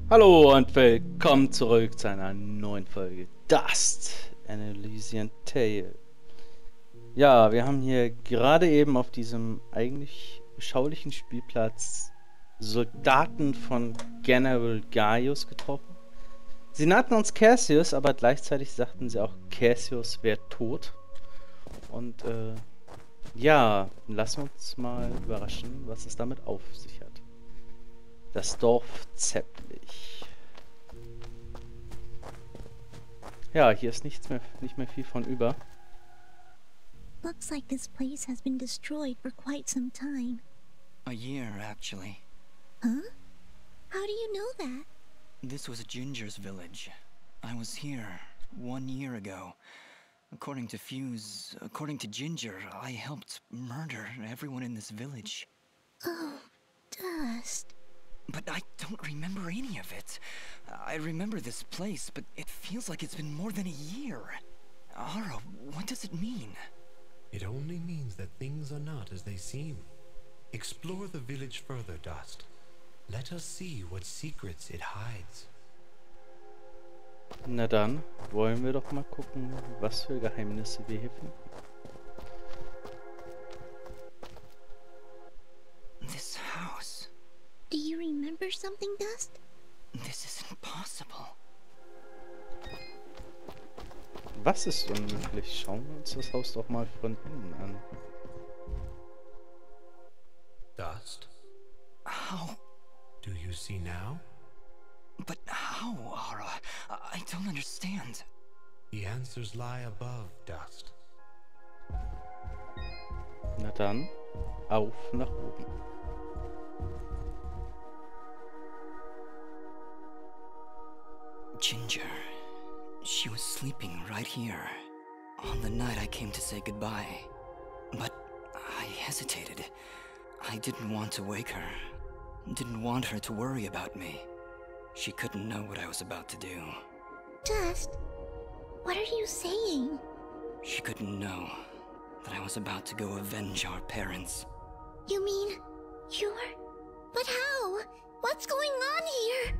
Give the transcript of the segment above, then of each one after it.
Hallo und willkommen zurück zu einer neuen Folge Dust, an Elysian Tale. Ja, wir haben hier gerade eben auf diesem eigentlich beschaulichen Spielplatz Soldaten von General Gaius getroffen. Sie nannten uns Cassius, aber gleichzeitig sagten sie auch, Cassius wäre tot. Und ja, lassen wir uns mal überraschen, was es damit auf sich hat. Das Dorf Zepplich. Ja, hier ist nicht mehr viel von über. Looks like this place has been destroyed for quite some time. A year, actually. Huh? How do you know that? This was Ginger's village. I was here 1 year ago. According to Fuse, according to Ginger, I helped murder everyone in this village. Oh, Dust. But I don't remember any of it. I remember this place, but it feels like it's been more than a year. Ara, what does it mean? It only means that things are not as they seem. Explore the village further, Dust. Let us see what secrets it hides. Na dann, wollen wir doch mal gucken, was für Geheimnisse wir hier finden. This house. Do you remember something, Dust? This isn't possible. Was ist unmöglich? Schauen wir uns das Haus doch mal von innen an. Dust, How? do you see now? But how, Ara? I don't understand. The answers lie above, Dust. Na dann, auf nach oben. Ginger. She was sleeping right here. On the night I came to say goodbye. But I hesitated. I didn't want to wake her. Didn't want her to worry about me. She couldn't know what I was about to do. Dust, what are you saying? She couldn't know that I was about to go avenge our parents. You mean you're... But how? What's going on here?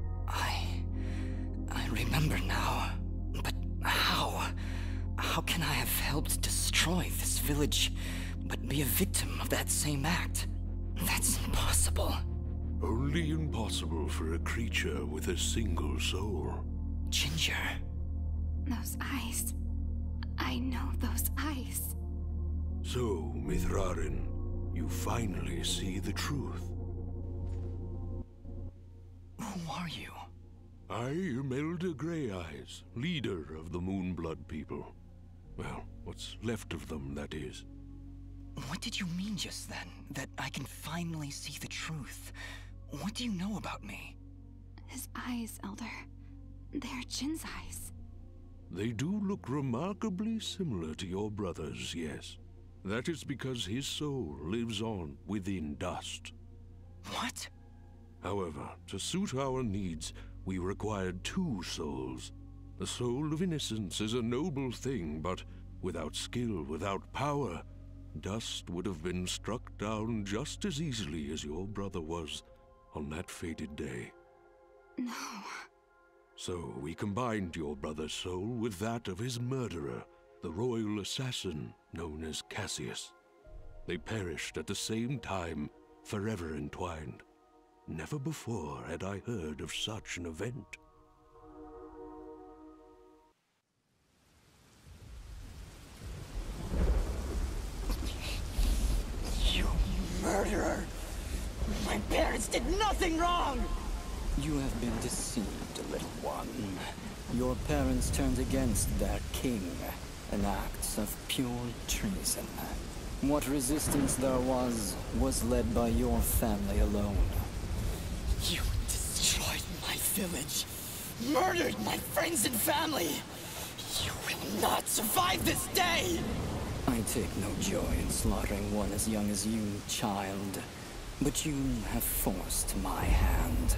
I remember now. But how? How can I have helped destroy this village, but be a victim of that same act? That's impossible. Only impossible for a creature with a single soul. Ginger. Those eyes. I know those eyes. So, Mithrarin, you finally see the truth. Who are you? I am Elder Grey-Eyes, leader of the Moonblood people. Well, what's left of them, that is. What did you mean just then? That I can finally see the truth? What do you know about me? His eyes, Elder. They're Jin's eyes. They do look remarkably similar to your brother's, yes. That is because his soul lives on within Dust. What? However, to suit our needs, we required 2 souls. The soul of innocence is a noble thing, but without skill, without power, Dust would have been struck down just as easily as your brother was on that fated day. No. So we combined your brother's soul with that of his murderer, the royal assassin known as Cassius. They perished at the same time, forever entwined. Never before had I heard of such an event. You murderer! My parents did nothing wrong! You have been deceived, little one. Your parents turned against their king, an act of pure treason. What resistance there was led by your family alone. You destroyed my village, murdered my friends and family. You will not survive this day! I take no joy in slaughtering one as young as you, child. But you have forced my hand.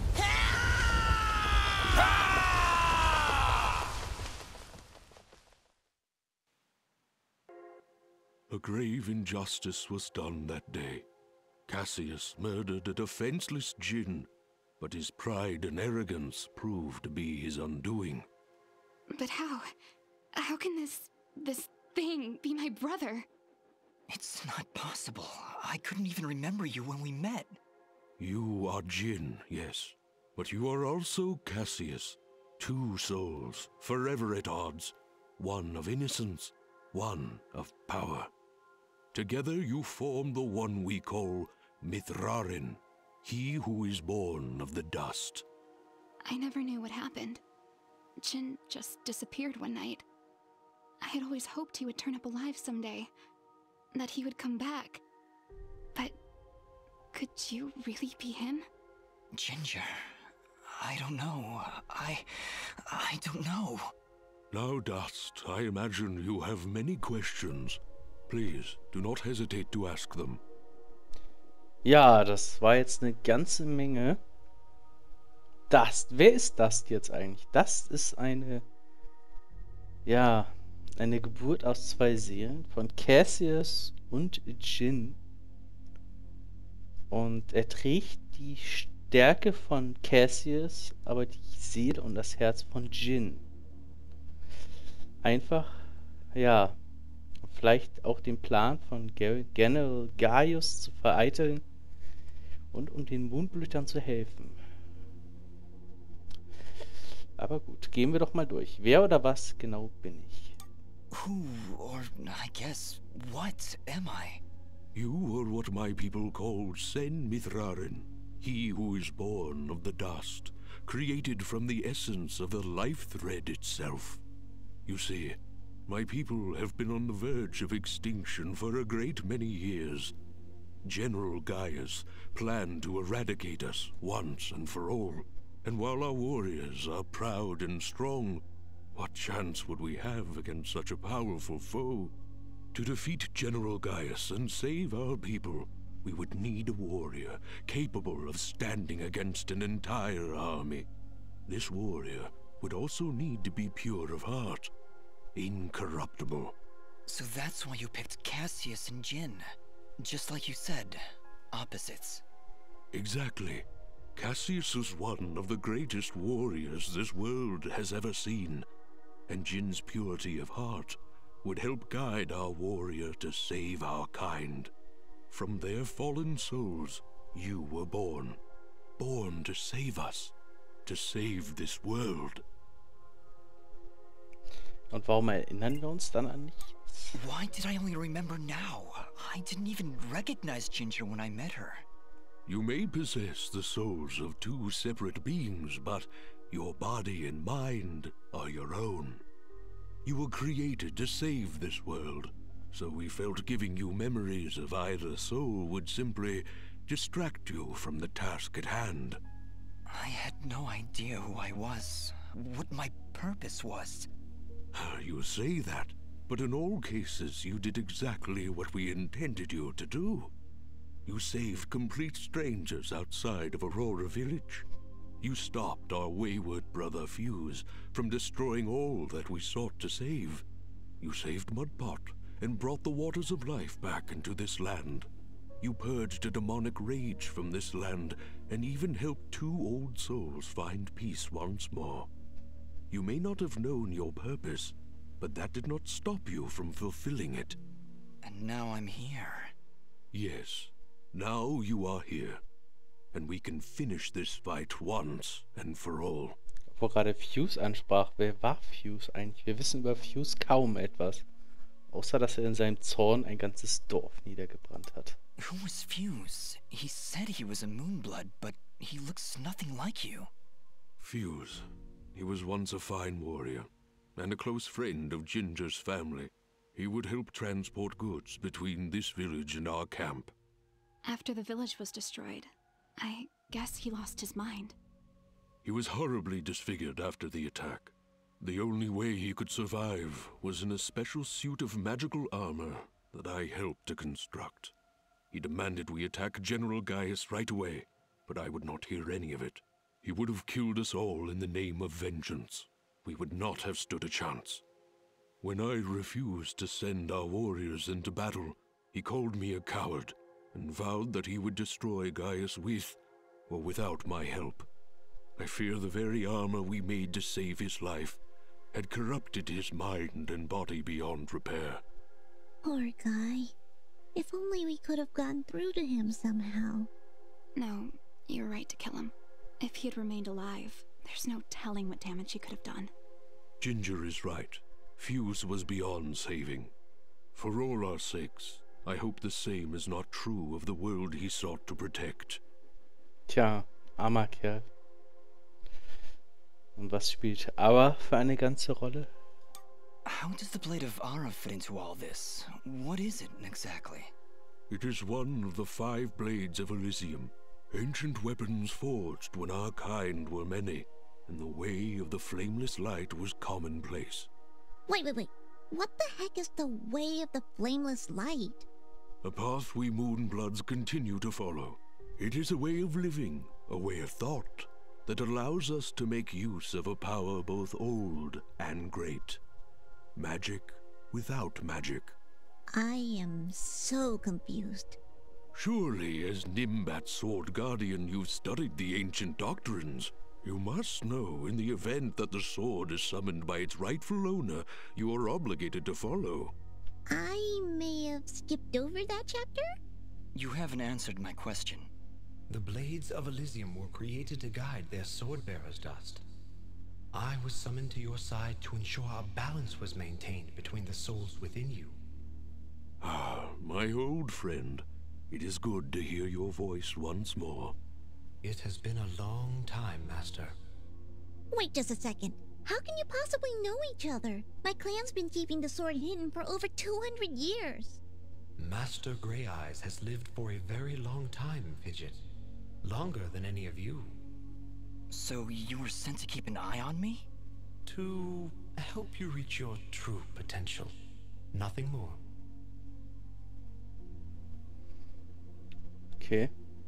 A grave injustice was done that day. Cassius murdered a defenseless Jinn. but his pride and arrogance proved to be his undoing. But how? How can this thing be my brother? It's not possible. I couldn't even remember you when we met. You are Jin, yes, but you are also Cassius. Two souls, forever at odds, one of innocence, one of power. Together you form the one we call Mithrarin, he who is born of the dust. I never knew what happened. Jin just disappeared one night. I had always hoped he would turn up alive someday, that he would come back. But could you really be him? Ginger, I don't know. I don't know. Now, Dust, I imagine you have many questions. Please, do not hesitate to ask them. Ja, das war jetzt eine ganze Menge. Dust, wer ist Dust jetzt eigentlich? Dust ist eine Geburt aus zwei Seelen von Cassius und Jin. Und er trägt die Stärke von Cassius, aber die Seele und das Herz von Jin. Einfach, ja, vielleicht auch den Plan von General Gaius zu vereiteln und um den Mondblütern zu helfen. Aber gut, gehen wir doch mal durch. Wer oder was genau bin ich? Who, or I guess, what am I? You are what my people call Sen Mithrarin, he who is born of the dust, created from the essence of the life thread itself. You see, my people have been on the verge of extinction for a great many years. General Gaius planned to eradicate us once and for all, and while our warriors are proud and strong, what chance would we have against such a powerful foe? To defeat General Gaius and save our people, we would need a warrior capable of standing against an entire army. This warrior would also need to be pure of heart, incorruptible. So that's why you picked Cassius and Jin. Just like you said, opposites. Exactly. Cassius is one of the greatest warriors this world has ever seen, and Jin's purity of heart would help guide our warrior to save our kind. From their fallen souls, you were born. Born to save us. To save this world. Und warum erinnern wir uns dann an nichts? Why did I only remember now? I didn't even recognize Ginger when I met her. You may possess the souls of two separate beings, but your body and mind are your own. You were created to save this world, so we felt giving you memories of either soul would simply distract you from the task at hand. I had no idea who I was, what my purpose was. You say that, but in all cases you did exactly what we intended you to do. You saved complete strangers outside of Aurora Village. You stopped our wayward brother Fuse from destroying all that we sought to save. You saved Mudpot and brought the waters of life back into this land. You purged a demonic rage from this land and even helped two old souls find peace once more. You may not have known your purpose, but that did not stop you from fulfilling it. And now I'm here. Yes, now you are here. And we can finish this fight once and for all. Wo gerade Fuse ansprach, wer war Fuse eigentlich? Wir wissen über Fuse kaum etwas. Außer, dass er in seinem Zorn ein ganzes Dorf niedergebrannt hat. Who was Fuse? He said he was a Moonblood, but he looks nothing like you. Fuse. He was once a fine warrior, and a close friend of Ginger's family. He would help transport goods between this village and our camp. After the village was destroyed, I guess he lost his mind. He was horribly disfigured after the attack. The only way he could survive was in a special suit of magical armor that I helped to construct. He demanded we attack General Gaius right away, but I would not hear any of it. He would have killed us all in the name of vengeance. We would not have stood a chance. When I refused to send our warriors into battle, he called me a coward and vowed that he would destroy Gaius with or without my help. I fear the very armor we made to save his life had corrupted his mind and body beyond repair. Poor guy. If only we could have gotten through to him somehow. No, you're right to kill him. If he had remained alive, there's no telling what damage he could have done. Ginger is right. Fuse was beyond saving. For all our sakes, I hope the same is not true of the world he sought to protect. Tja, armer Kerl. Und was spielt Ara für eine ganze Rolle? How does the Blade of Ara fit into all this? What is it exactly? It is one of the 5 blades of Elysium, ancient weapons forged when our kind were many, and the way of the flameless light was commonplace. Wait. What the heck is the way of the flameless light? A path we Moonbloods continue to follow. It is a way of living, a way of thought, that allows us to make use of a power both old and great. Magic without magic. I am so confused. Surely, as Nimbat Sword Guardian, you've studied the ancient doctrines. You must know, in the event that the sword is summoned by its rightful owner, you are obligated to follow. I may have skipped over that chapter? You haven't answered my question. The Blades of Elysium were created to guide their sword-bearers, Dust. I was summoned to your side to ensure a balance was maintained between the souls within you. Ah, my old friend. It is good to hear your voice once more. It has been a long time, Master. Wait just a second. How can you possibly know each other? My clan's been keeping the sword hidden for over 200 years. Master Grey Eyes has lived for a very long time, Fidget. Longer than any of you. So you were sent to keep an eye on me? To help you reach your true potential. Nothing more. Okay.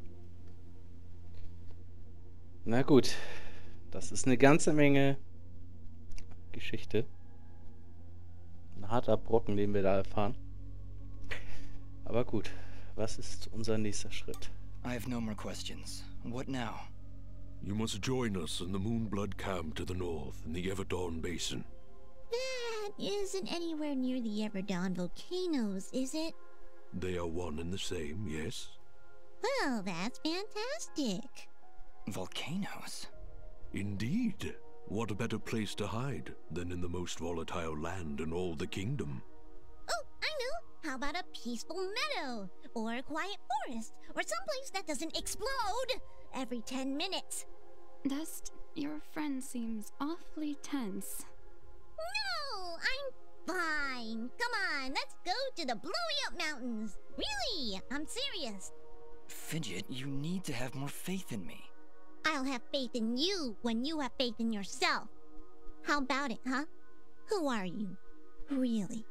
Na gut. Das ist eine ganze Menge Geschichte. Ein harter Brocken, den wir da erfahren. Aber gut. Was ist unser nächster Schritt? I have no more questions. What now? You must join us in the Moonblood camp to the north in the Everdawn Basin. That isn't anywhere near the Everdawn volcanoes, is it? They are one and the same, yes? Well, that's fantastic. Volcanoes? Indeed. What a better place to hide than in the most volatile land in all the kingdom? Oh, I know. How about a peaceful meadow? Or a quiet forest? Or someplace that doesn't explode every 10 minutes? Dust, your friend seems awfully tense. No, I'm fine. Come on, let's go to the Blowy Up Mountains. Really, I'm serious. Fidget, you need to have more faith in me. I'll have faith in you when you have faith in yourself. How about it, huh? Who are you? Really?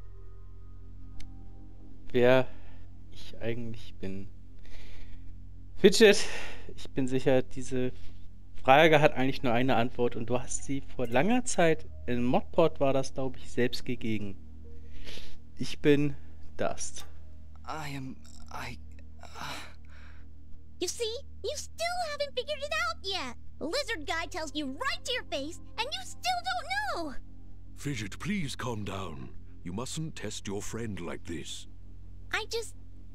Wer ich eigentlich bin. Fidget, ich bin sicher, diese Frage hat eigentlich nur eine Antwort und du hast sie vor langer Zeit, in Modpod war das, glaube ich, selbst gegeben. Ich bin Dust. You see? You still haven't figured it out yet. Lizard guy tells you right to your face, and you still don't know. Fidget, please calm down. You mustn't test your friend like this. I just...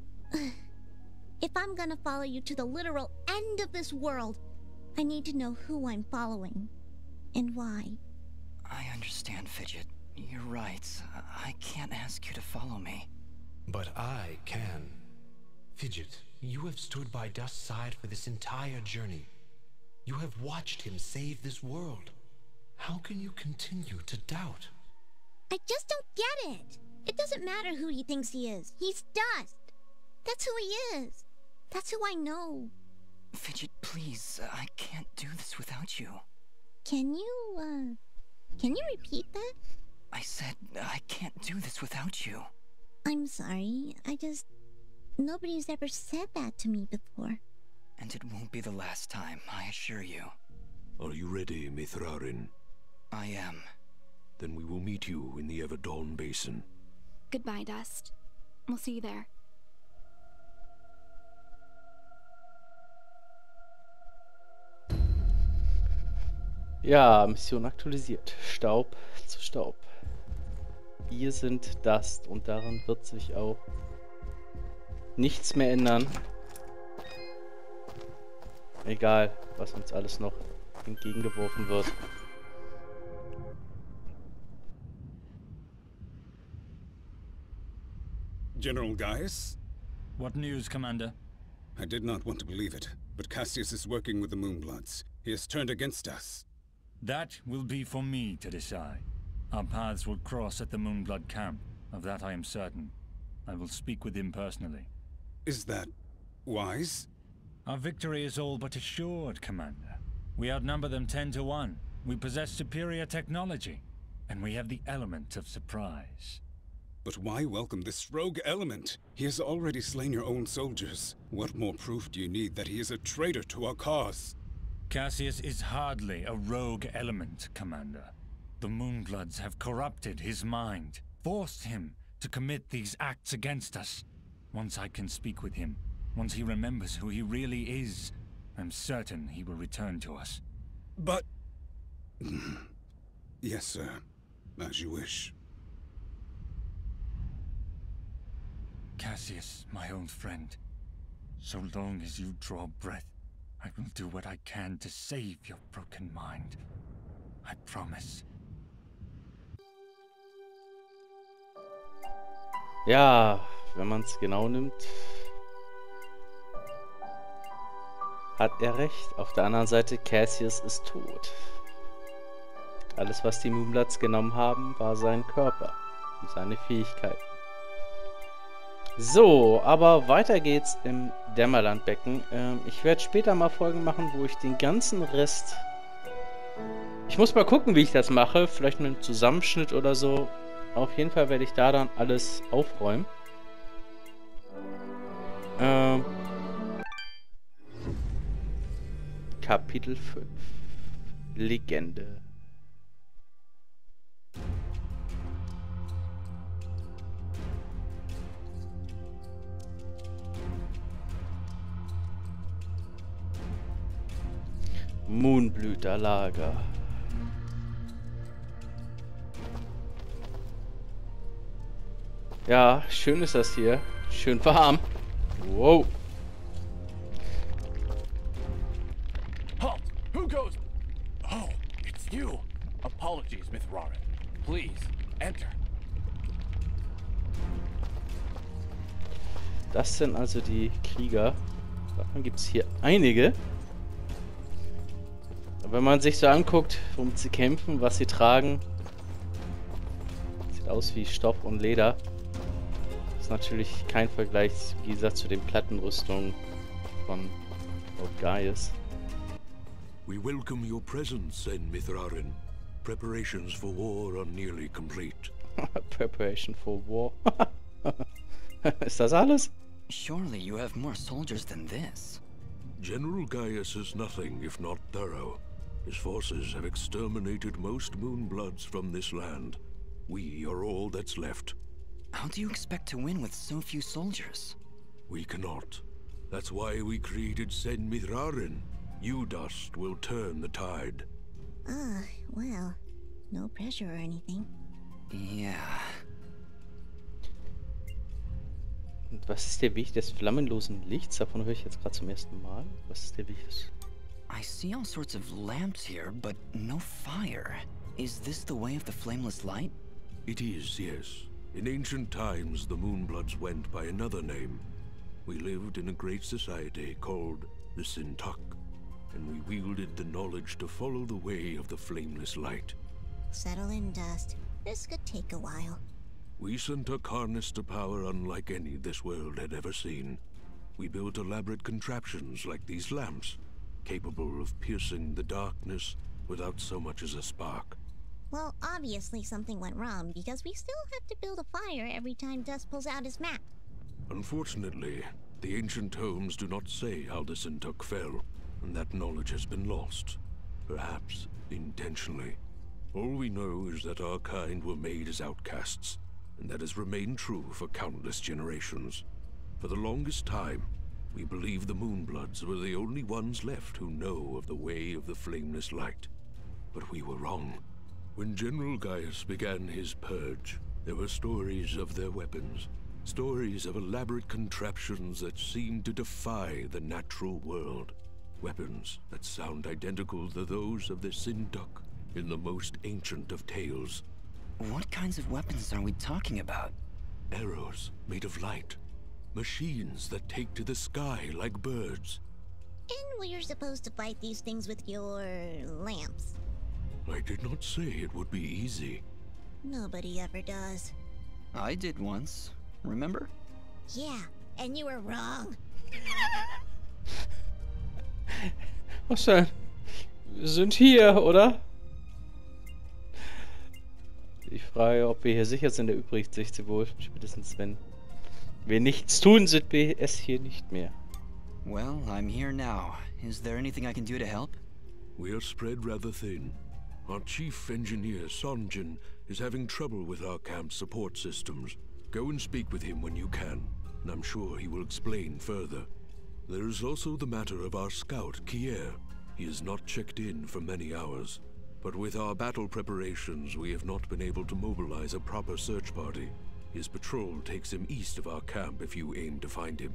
If I'm gonna follow you to the literal end of this world, I need to know who I'm following. And why. I understand, Fidget. You're right. I can't ask you to follow me. But I can. Fidget, you have stood by Dust's side for this entire journey. You have watched him save this world. How can you continue to doubt? I just don't get it. It doesn't matter who he thinks he is. He's Dust. That's who he is. That's who I know. Fidget, please. I can't do this without you. Can you repeat that? I said I can't do this without you. I'm sorry. Nobody's ever said that to me before. And it won't be the last time, I assure you. Are you ready, Mithrarin? I am. Then we will meet you in the Everdawn Basin. Goodbye, Dust. We'll see you there. Ja, Mission aktualisiert. Staub zu Staub. Wir sind Dust und daran wird sich auch nichts mehr ändern. Egal, was uns alles noch entgegengeworfen wird. General Gaius? What news, Commander? I did not want to believe it, but Cassius is working with the Moonbloods. He has turned against us. That will be for me to decide. Our paths will cross at the Moonblood camp. Of that I am certain. I will speak with him personally. Is that wise? Our victory is all but assured, Commander. We outnumber them 10 to 1. We possess superior technology. And we have the element of surprise. But why welcome this rogue element? He has already slain your own soldiers. What more proof do you need that he is a traitor to our cause? Cassius is hardly a rogue element, Commander. The Moonbloods have corrupted his mind, forced him to commit these acts against us. Once I can speak with him, once he remembers who he really is, I'm certain he will return to us. But... Yes, sir. As you wish. Cassius, my old friend, so long as you draw breath, I will do what I can to save your broken mind. I promise. Ja, wenn man es genau nimmt, hat er recht. Auf der anderen Seite, Cassius ist tot. Alles, was die Moonbloods genommen haben, war sein Körper und seine Fähigkeiten. So, aber weiter geht's im Dämmerlandbecken. Ich werde später mal Folgen machen, wo ich den ganzen Rest... Ich muss mal gucken, wie ich das mache. Vielleicht mit einem Zusammenschnitt oder so. Auf jeden Fall werde ich da dann alles aufräumen. Kapitel 5. Legende. Moonblüterlager. Ja, schön ist das hier. Schön warm. Wow. Halt! Who goes? Oh, it's you. Apologies, Mithrarin. Please, enter. Das sind also die Krieger. Davon gibt es hier einige. Wenn man sich so anguckt, womit sie kämpfen, was sie tragen, sieht aus wie Stoff und Leder. Ist natürlich kein Vergleich, wie gesagt, zu den Plattenrüstungen von Lord Gaius. We welcome your presence, Sen Mithrarin. Preparations for war are nearly complete. Preparation for war. Ist das alles? Surely you have more soldiers than this. General Gaius is nothing if not thorough. His forces have exterminated most Moonbloods from this land. We are all that's left. How do you expect to win with so few soldiers? We cannot. That's why we created Sen Mithrarin. You, Dust, will turn the tide. Well, no pressure or anything. Yeah. Und was ist der Weg des flammenlosen Lichts? Davon höre ich jetzt gerade zum ersten Mal. Was ist der Weg des... I see all sorts of lamps here, but no fire. Is this the way of the flameless light? It is, yes. In ancient times, the Moonbloods went by another name. We lived in a great society called the Sintak, and we wielded the knowledge to follow the way of the flameless light. Settle in, Dust. This could take a while. We Sintak harnessed a power unlike any this world had ever seen. We built elaborate contraptions like these lamps, capable of piercing the darkness without so much as a spark. Well, obviously something went wrong, because we still have to build a fire every time Dust pulls out his map. Unfortunately, the ancient tomes do not say how the Sintak fell, and that knowledge has been lost. Perhaps intentionally. All we know is that our kind were made as outcasts, and that has remained true for countless generations. For the longest time, we believed the Moonbloods were the only ones left who know of the way of the flameless light. but we were wrong. When General Gaius began his purge, there were stories of their weapons. Stories of elaborate contraptions that seemed to defy the natural world. Weapons that sound identical to those of the Sinduk in the most ancient of tales. What kinds of weapons are we talking about? Arrows made of light. Machines that take to the sky like birds. And we're supposed to fight these things with your lamps. I did not say it would be easy. Nobody ever does. I did once. Remember? Yeah, and you were wrong. Was denn? Wir sind hier, oder? Die Frage, ob wir hier sicher sind, erübrigt sich wohl. Spätestens wenn wir nichts tun, sind wir es hier nicht mehr. Well, I'm here now. Is there anything I can do to help? We are spread rather thin. Our chief engineer, Sanjin, is having trouble with our camp's support systems. Go and speak with him when you can, and I'm sure he will explain further. There is also the matter of our scout, Kier. He has not checked in for many hours, but with our battle preparations, we have not been able to mobilize a proper search party. His patrol takes him east of our camp if you aim to find him.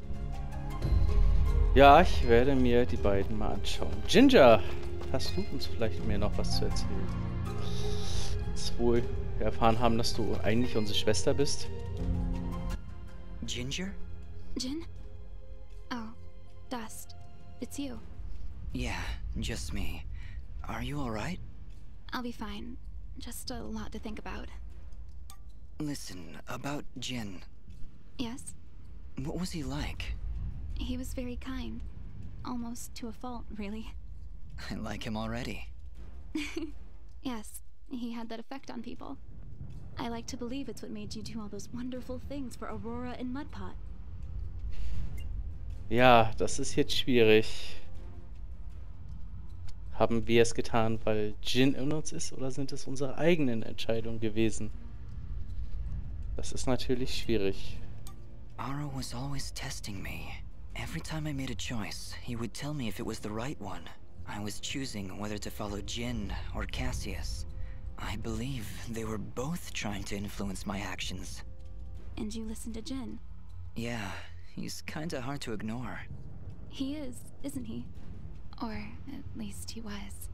Ja, ich werde mir die beiden mal anschauen. Ginger, hast du uns vielleicht mehr noch was zu erzählen? Dass wohl wir erfahren haben, dass du eigentlich unsere Schwester bist. Ginger? Jin? Oh, Dust. It's you. Yeah, just me. Are you alright? I'll be fine. Just a lot to think about. Listen, about Jin. Yes? What was he like? He was very kind. Almost to a fault, really. I like him already. Yes, he had that effect on people. I like to believe it's what made you do all those wonderful things for Aurora and Mudpot. Ja, das ist jetzt schwierig. Haben wir es getan, weil Jin in uns ist, oder sind es unsere eigenen Entscheidungen gewesen? Das ist natürlich schwierig. Aro was always testing me. Every time I made a choice, he would tell me if it was the right one. I was choosing whether to follow Jin or Cassius. I believe they were both trying to influence my actions. And you listened to Jin? Yeah, he's kinda hard to ignore. He is, isn't he? Or at least he was.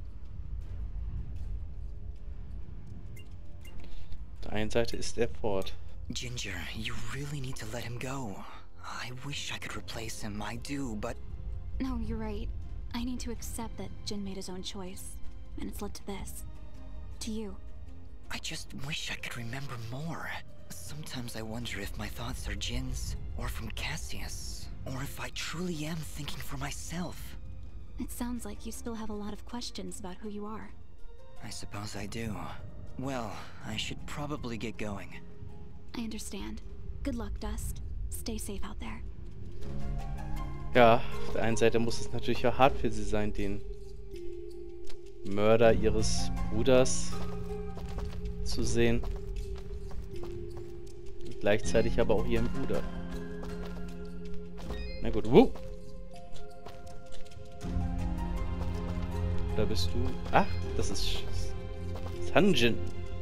Auf der einen Seite ist er fort. Ginger, you really need to let him go. I wish I could replace him, I do, but... No, you're right. I need to accept that Jin made his own choice, and it's led to this. To you. I just wish I could remember more. Sometimes I wonder if my thoughts are Jin's, or from Cassius, or if I truly am thinking for myself. It sounds like you still have a lot of questions about who you are. I suppose I do. Well, I should probably get going. I understand. Good luck, Dust. Stay safe out there. Ja, auf der einen Seite muss es natürlich auch hart für sie sein, den Mörder ihres Bruders zu sehen. Und gleichzeitig aber auch ihren Bruder. Na gut, Da bist du. Ach, das ist Sanjin.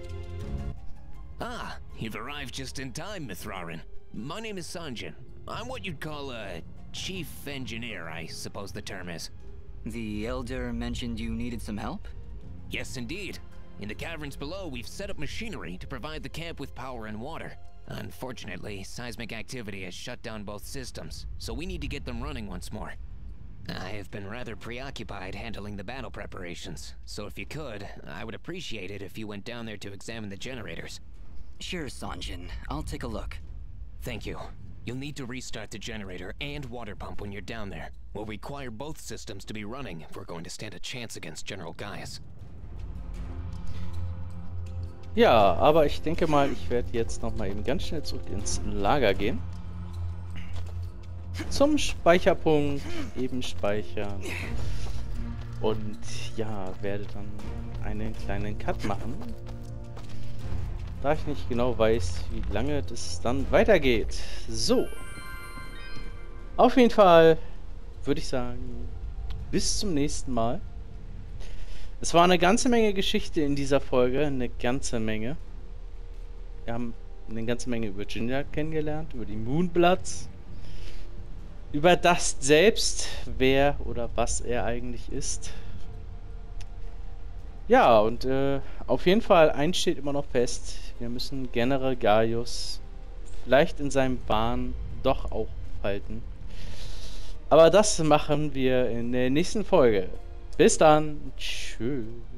Ah, you've arrived just in time, Mithrarin. My name is Sanjin. I'm what you'd call a chief engineer, I suppose the term is. The Elder mentioned you needed some help? Yes, indeed. In the caverns below, we've set up machinery to provide the camp with power and water. Unfortunately, seismic activity has shut down both systems, so we need to get them running once more. I have been rather preoccupied handling the battle preparations, so if you could, I would appreciate it if you went down there to examine the generators. Sure, Sanjin. I'll take a look. Thank you. You'll need to restart the generator and water pump when you're down there. We'll require both systems to be running if we're going to stand a chance against General Gaius. Ja, aber ich denke mal, ich werde jetzt nochmal eben ganz schnell zurück ins Lager gehen. Zum Speicherpunkt, eben speichern. Und ja, werde dann einen kleinen Cut machen. Da ich nicht genau weiß, wie lange das dann weitergeht. So. Auf jeden Fall würde ich sagen, bis zum nächsten Mal. Es war eine ganze Menge Geschichte in dieser Folge, eine ganze Menge. Wir haben eine ganze Menge über Ginger kennengelernt, über die Moonbloods, über Dust selbst, wer oder was er eigentlich ist. Ja, und auf jeden Fall, eins steht immer noch fest, wir müssen General Gaius vielleicht in seinem Wahn doch aufhalten. Aber das machen wir in der nächsten Folge. Bis dann. Tschüss.